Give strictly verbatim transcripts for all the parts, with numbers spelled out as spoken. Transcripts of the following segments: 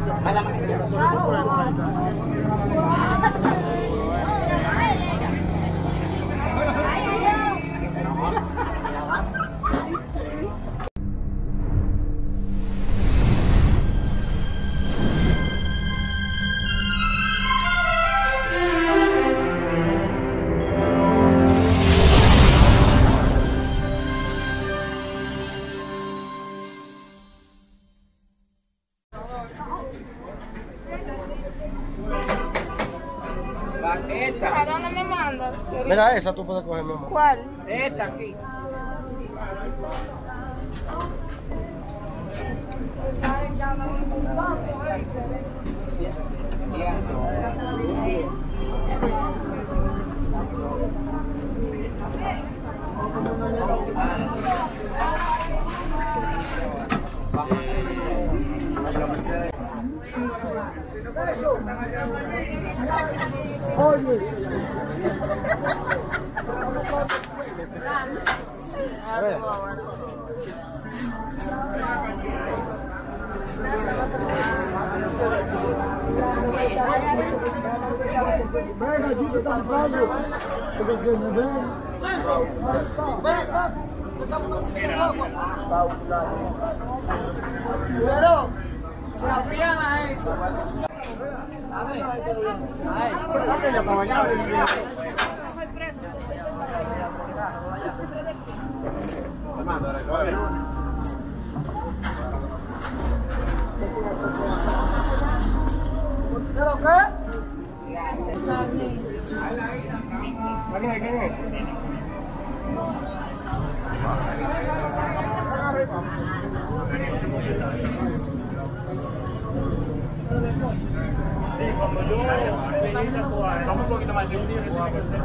Esta. ¿A dónde me mandas? Mira, esa tú puedes coger, mi amor. ¿Cuál? Esta aquí. Oye. A ver. Ven, allí te están buscando. Porque que me ven. Pero, se la pillan ahí. A ver, ahí. ¿Pero qué? ¿Quién es? Sí, cuando yo venía a jugar, estamos un poquito más de un día que tiene que ser.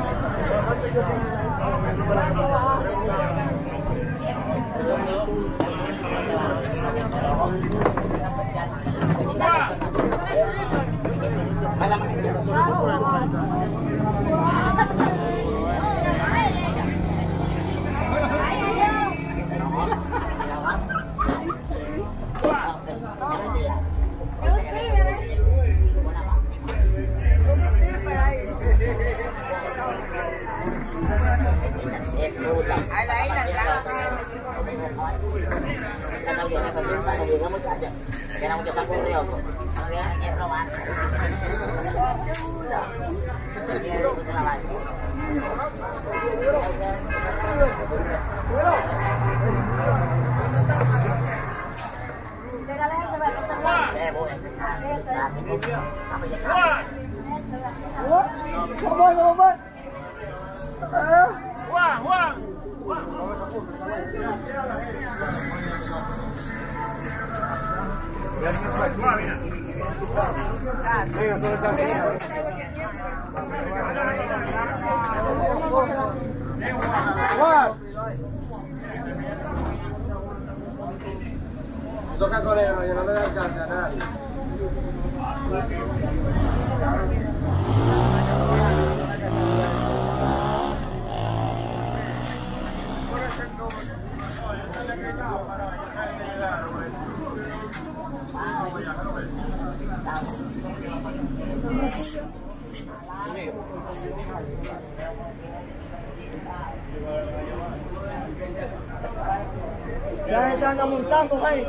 Juan, Juan, Soca colega, yo no le alcanza a nadie. Se están montando ahí.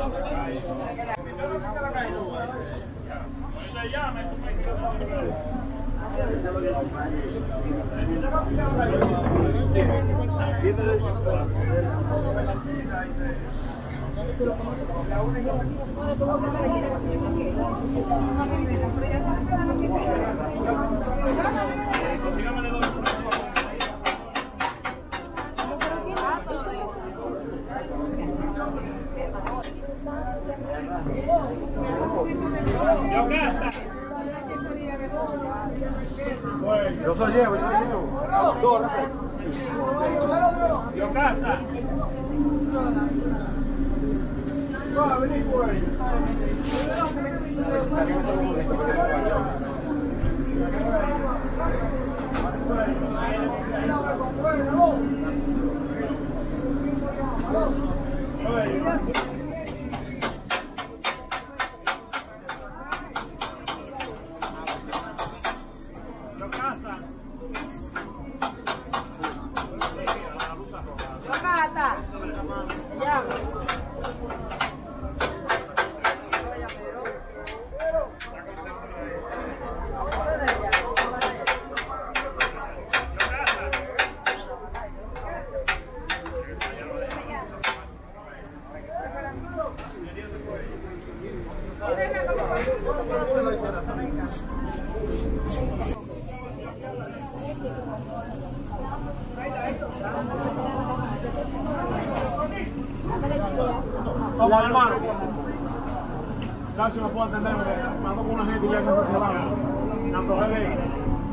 Yo soy llevo, yo soy llevo. Dos, Yo casa. Va, vení por ahí. Toma, hermano. Casi no puedo atender, me ando con una gente ya que no se va. Me antojé de ir.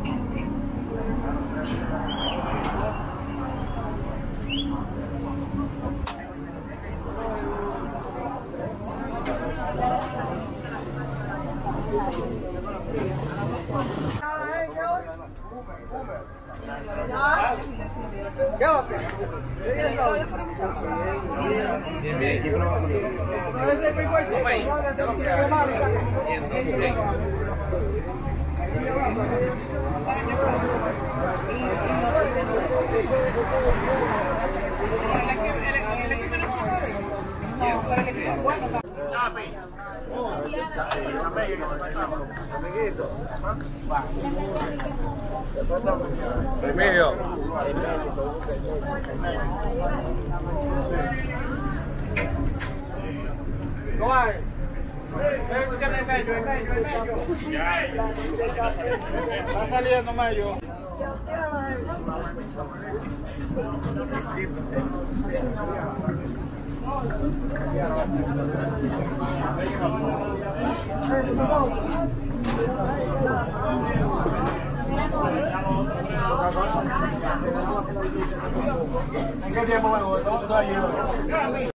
Emilio. No hay. En medio, en medio, en medio. Está saliendo medio. ¿En qué tiempo me voy? Todo allí.